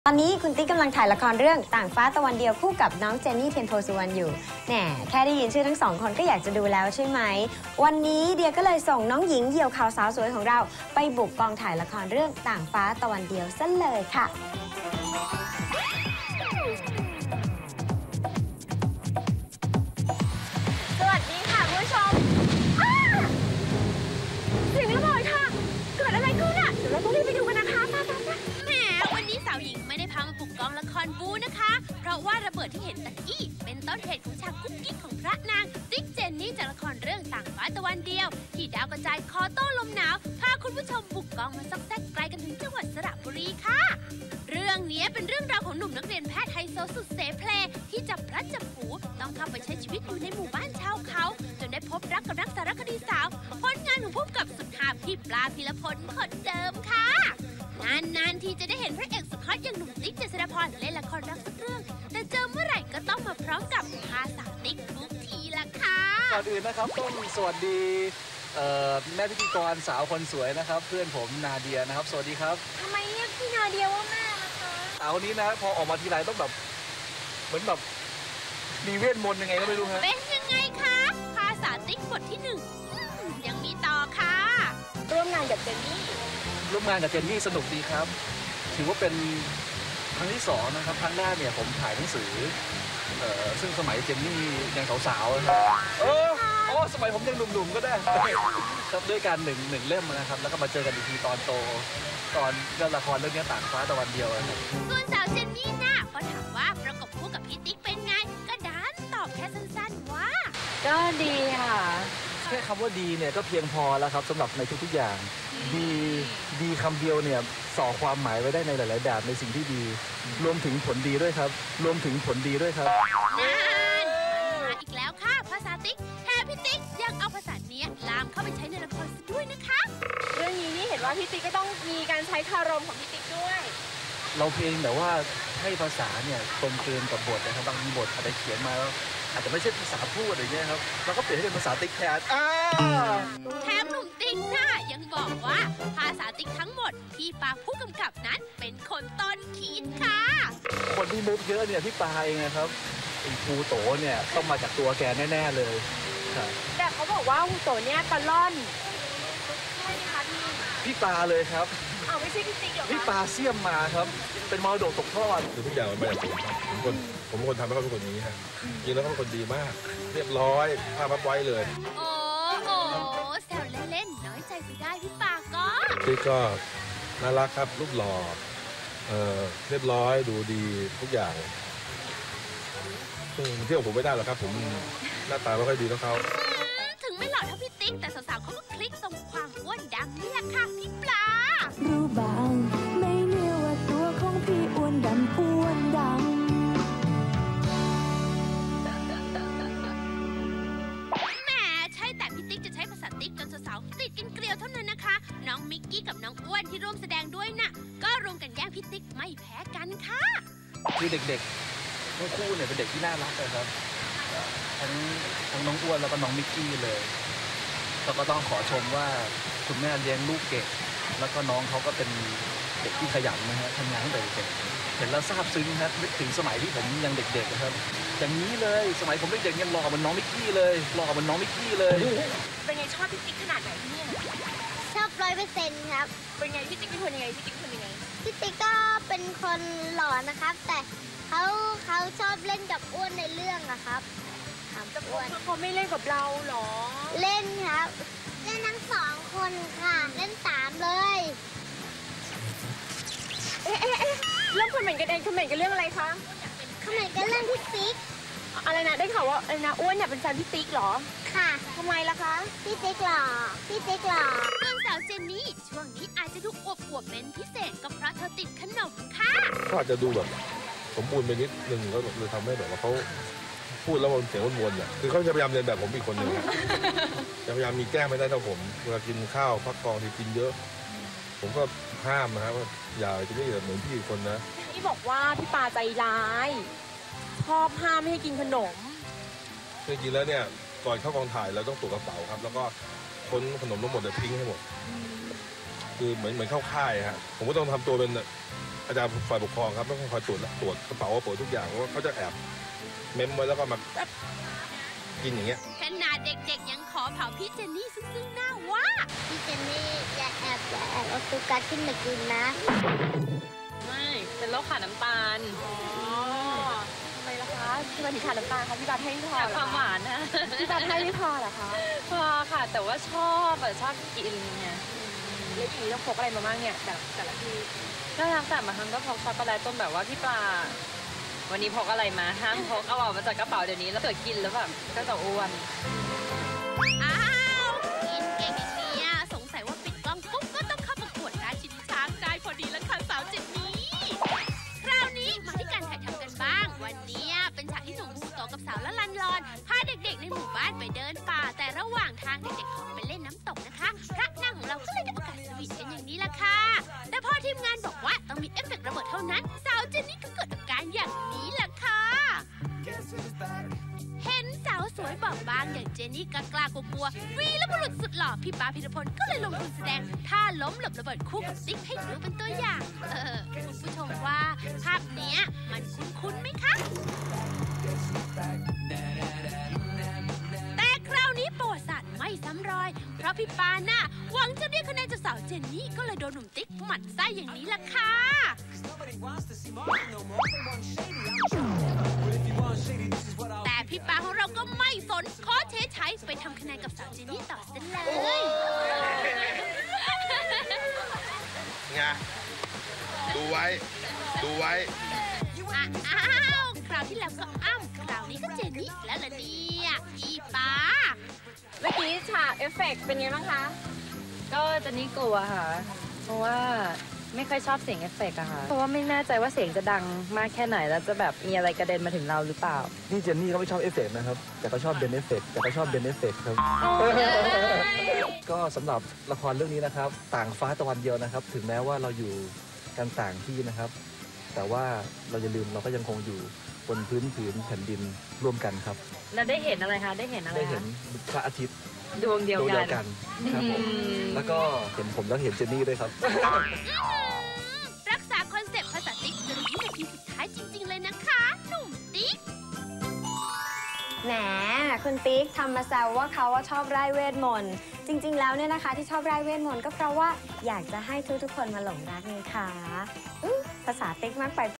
ตอนนี้คุณติ๊กกำลังถ่ายละครเรื่องต่างฟ้าตะวันเดียวคู่กับน้องเจนนี่เทียนโพสุวรรณอยู่แหมแค่ได้ยินชื่อทั้งสองคนก็อยากจะดูแล้วใช่ไหมวันนี้เดียก็เลยส่งน้องหญิงเหยี่ยวขาวสาวสวยของเราไปบุกกองถ่ายละครเรื่องต่างฟ้าตะวันเดียวซะเลยค่ะสวัสดีค่ะคุณผู้ชมเสียงระเบิดค่ะเกิดอะไรขึ้นอ่ะเดี๋ยวเราต้องรีบไปดูกันนะคะมาแหมวันนี้สาวหญิงไม่ได้พามาบุกกองละครบูนะคะเพราะว่าระเบิดที่เห็นตะกี้เป็นต้นเหตุของฉากกุ๊กกิ๊กของพระนางติ๊กเจนนี่จากละครเรื่องต่างฟ้าตะวันเดียวที่ดาวกระจายคอโต้ลมหนาวพาคุณผู้ชมบุกกองมาซอกแซกไกลกันถึงจังหวัดสระบุรีค่ะเรื่องนี้เป็นเรื่องราวของหนุ่มนักเรียนแพทย์ไฮโซสุดเสเพลที่จับพลัดจับผลูต้องเข้าไปใช้ชีวิตอยู่ในหมู่บ้านชาวเขาจนได้พบรักกับนักสารคดีสาวผลงานของผู้กำกับสุดฮาพี่ปลาพีรพลคนเดิมค่ะนานๆทีจะได้เห็นพระเอกสุดฮอตอย่างหนุ่มติ๊กเจษฎาพรเล่นละครรักสักเรื่องแต่เจอเมื่อไหร่ก็ต้องมาพร้อมกับภาษาติ๊กทุกทีละค่ะก่อนอื่นนะครับต้องสวัสดีแม่พิธีกรสาวคนสวยนะครับเพื่อนผมนาเดียนะครับสวัสดีครับทำไมเรียกพี่นาเดียว่าแม่ล่ะคะสาวคนนี้นะพอออกมาทีไรต้องแบบเหมือนแบบมีเวทมนต์ยังไงก็ไม่รู้ฮะเป็นยังไงคะภาษาติ๊กบทที่1ยังมีต่อค่ะร่วมงานกับเจนนี่สนุกดีครับถือว่าเป็นครั้งที่2นะครับครั้งแรกเนี่ยผมถ่ายหนังสือซึ่งสมัยเจนนี่ยังสาวๆนะครับสมัยผมยังหนุ่มๆก็ได้ครับด้วยกันหนึ่งเล่มนะครับแล้วก็มาเจอกันอีกทีตอนโตตอนเล่นละครเรื่องนี้ต่างฟ้าตะวันเดียวนะครับส่วนสาวเจนนี่น่ะพอถามว่าประกบคู่กับพี่ติ๊กเป็นไงก็ดันตอบแค่สั้นๆว่าก็ดีค่ะแค่คำว่าดีเนี่ยก็เพียงพอแล้วครับสำหรับในทุกๆอย่างดีคำเดียวเนี่ยส่อความหมายไว้ได้ในหลายๆแบบในสิ่งที่ดีรวมถึงผลดีด้วยครับนั่นมาอีกแล้วค่ะภาษาติ๊กแถมพี่ติ๊กยังเอาภาษาเนี้ยลามเข้าไปใช้ในละครซะด้วยนะคะเรื่องนี้นี่เห็นว่าพี่ติ๊กก็ต้องมีการใช้คารมของพี่ติ๊กด้วยเราเพียงแต่ว่าให้ภาษาเนี่ยตรงเกินกับบทนะครับบางบทอาจจะเขียนมาแล้วอาจจะไม่ใช่ภาษาพูดอะไรเงี้ยครับเราก็เปลี่ยนให้เป็นภาษาติ๊กแทนแถมหนุ่มติ๊กน่ะยังบอกว่าภาษาติ๊กทั้งหมดที่ปาผู้กำกับนั้นเป็นคนต้นคิดค่ะคนที่มุกเยอะเนี่ยพี่ปาเองนะครับไอ้ภูโตเนี่ยต้องมาจากตัวแกแน่ๆเลยแต่เขาบอกว่าภูโตเนี่ยตะล่อนใช่ไหมคะพี่ปาเลยครับไม่ใช่พี่ติ๊กหรอพี่ปาเสี่ยมมาครับเป็นมรดกตกทอดคือทุกอย่างมันมาจากผมครับผมเป็นคนทำให้เขาเป็นคนนี้ฮะจริงแล้วเขาเป็นคนดีมากเรียบร้อยภาพไว้เลยโอ้แซวเล่นๆน้อยใจไปได้พี่ปาก็พี่ก็น่ารักครับรูปหล่อเรียบร้อยดูดีทุกอย่างเที่ยวผมไม่ได้หรอกครับผมหน้าตาไม่ค่อยดีเท่าเขาถึงไม่หล่อเท่าพี่ติ๊กแต่สาวๆเขาก็คลิกตรงความอ้วนดำนี่แหละค่ะพี่ปลารู้บ้างไหมเนี่ยว่าตัวของพี่อ้วนดำแหมใช่แต่พี่ติ๊กจะใช้ภาษาติ๊กจนสาวๆติดกันเกลียวเท่านั้นนะคะน้องมิกกี้กับน้องอ้วนที่ร่วมแสดงด้วยน่ะก็รวมกันแย่งพี่ติ๊กไม่แพ้กันค่ะคือเด็กๆทั้งคู่เนี่ยเป็นเด็กที่น่ารักเลยครับทั้งน้องอ้วนแล้วก็น้องมิกกี้เลยเราก็ต้องขอชมว่าคุณแม่เลี้ยงลูกเก่งแล้วก็น้องเขาก็เป็นเด็กที่ขยันนะฮะทำงานตั้งแต่เด็กเห็นแล้วซาบซึ้งครับนึกถึงสมัยที่ผมยังเด็กๆนะครับอย่างนี้เลยสมัยผมเด็กๆยังหล่อเหมือนน้องมิกกี้เลยเป็นไงชอบพี่ติ๊กขนาดไหนเนี่ยชอบ100%ครับเป็นไงพี่ติ๊กเป็นคนยังไงพี่ติ๊กก็เป็นคนหล่อนะครับแต่เขาชอบเล่นกับอ้วนในเรื่องอะครับถามอ้วนเขาไม่เล่นกับเราหรอเล่นครับเล่นทั้ง2 คนค่ะเล่น3เลยเรื่องคอมเมนต์กันเองคอมเมนต์กันเรื่องอะไรคะคอมเมนต์กันเรื่องพี่ติ๊กอะไรนะได้ข่าวว่าอะไรนะอ้วนเนี่ยเป็นแฟนพี่ติ๊กหรอค่ะทำไมล่ะคะพี่ติ๊กหล่อส่วนสาวเจนนี่ช่วงนี้อาจจะดูอวบเป็นพิเศษก็เพราะเธอติดขนมค่ะก็อาจจะดูแบบสมบูรณ์ไปนิดนึงก็เลยทำให้แบบว่าเขาพูดแล้วมันเสียงวนๆเนี่ยคือเขาจะพยายามเรียนแบบผมอีกคนนึงจะพยายามมีแก้มไม่ได้เท่าผมเวลากินข้าวพักกองที่กินเยอะผมก็ห้ามนะครับว่าอย่าจะไม่เหมือนพี่คนนะที่บอกว่าพี่ปาใจร้ายชอบห้ามไม่ให้กินขนมจริงๆแล้วเนี่ยก่อนเข้ากองถ่ายเราต้องตรวจกระเป๋าครับแล้วก็ค้นขนมทั้งหมดทิ้งให้หมดคือเหมือนเข้าค่ายฮะผมก็ต้องทำตัวเป็นพอาจารย์ฝ่ายปกครองครับต้องคอยตรวจกระเป๋าทุกอย่างเพราะว่าเขาจะแอบเมมไว้แล้วก็มาแป๊บกินอย่างเงี้ยขนาดเด็กๆยังขอเผาพี่เจนนี่ซึ่งหน้าว่าพี่เจนนี่อย่าแอบเอาซูการ์ขึ้นมากินนะไม่เป็นโรคขาดน้ำตาลทำไมล่ะคะที่มันถึงขาดน้ำตาลคะพี่บาทให้ไม่พอความหวานนะพี่บาทให้ไม่พอเหรอคะพอค่ะแต่ว่าชอบกินไงแล้วอย่างนี้ต้องพกอะไรมาบ้างเนี่ยแต่ละที่ก็ทำแต่มาทำก็พกช็อกโกแลตต้นแบบว่าพี่ปลาวันนี้พกอะไรมาห้ามพกเอาออกมาจากกระเป๋าเดี๋ยวนี้แล้วเกิดกินแล้วแบบก็จะอ้วนอ้าวกินเก่งอย่างนี้สงสัยว่าปิดกล้องปุ๊บก็ต้องเข้าประกวดราชินีช้างได้พอดีแล้วค่ะสาวเจนนี่คราวนี้มาที่การถ่ายทำกันบ้างวันนี้เป็นฉากที่หนุ่มบูโตกับสาวละลันลอนพาเด็กๆในหมู่บ้านไปเดินป่าแต่ระหว่างทางเด็กๆขอไปเล่นน้ำตกนะคะพระนางของเราก็เลยได้โอกาสสวีทกันอย่างนี้ล่ะค่ะแต่พอทีมงานบอกว่าต้องมีเอฟเฟกต์ระเบิดเท่านั้นสาวเจนนี่ก็เกิดอาการอย่างนี้ล่ะค่ะเห็นสาวสวยบอกบางอย่างเจนนี่กล้ากลัววีรบุรุษสุดหล่อพี่ปาพิรพลก็เลยลงทุนแสดงท่าล้มหลบระเบิดคู่กับติ๊กให้ดูเป็นตัวอย่างคุณผู้ชมว่าภาพเนี้ยมันคุ้นๆไหมคะแต่คราวนี้ประวัติศาสตร์ไม่ซ้ำรอยเพราะพี่ปาน่ะหวังจะเรียกคะแนนจากสาวเจนนี่ก็เลยโดนหนุ่มติ๊กหมั่นไส้อย่างนี้ล่ะค่ะแต่พี่ปาของเราก็ไม่สนขอเทใช้ไปทำคะแนนกับสาวเจนนี่ต่อเส้นเลยไงดูไว้อ้าวคราวที่แล้วก็อ้ำคราวนี้ก็เจนนี่แล้วล่ะเนี่ยพี่ปาเมื่อกี้ฉากเอฟเฟกต์เป็นไงบ้างคะก็เจนนี่กลัวค่ะเพราะว่าไม่ค่อยชอบเสียงเอฟเฟกต์อะค่ะเพราะว่าไม่แน่ใจว่าเสียงจะดังมากแค่ไหนแล้วจะแบบมีอะไรกระเด็นมาถึงเราหรือเปล่านี่เจนนี่เขาไม่ชอบเอฟเฟกต์นะครับแต่เขาชอบเบนเอฟเฟกต์ครับ ก็สำหรับละครเรื่องนี้นะครับต่างฟ้าตะวันเดียวนะครับถึงแม้ว่าเราอยู่กันต่างที่นะครับแต่ว่าเราอย่าลืมเราก็ยังคงอยู่บนพื้นผืนแผ่นดินร่วมกันครับแล้วได้เห็นอะไรคะได้เห็นพระอาทิตย์ดวงเดียวกันครับผมแล้วก็เห็นผมแล้วเห็นเจนนี่ด้วยครับรักษาคอนเซ็ปต์ภาษาติ๊กจนวินาทีสุดท้ายจริงๆเลยนะคะหนุ่มติ๊กแหมคุณติ๊กทำมาแซวว่าเขาชอบไร้เวทมนต์จริงๆแล้วเนี่ยนะคะที่ชอบไร้เวทมนต์ก็เพราะว่าอยากจะให้ทุกๆคนมาหลงรักไงคะภาษาติ๊กมากไป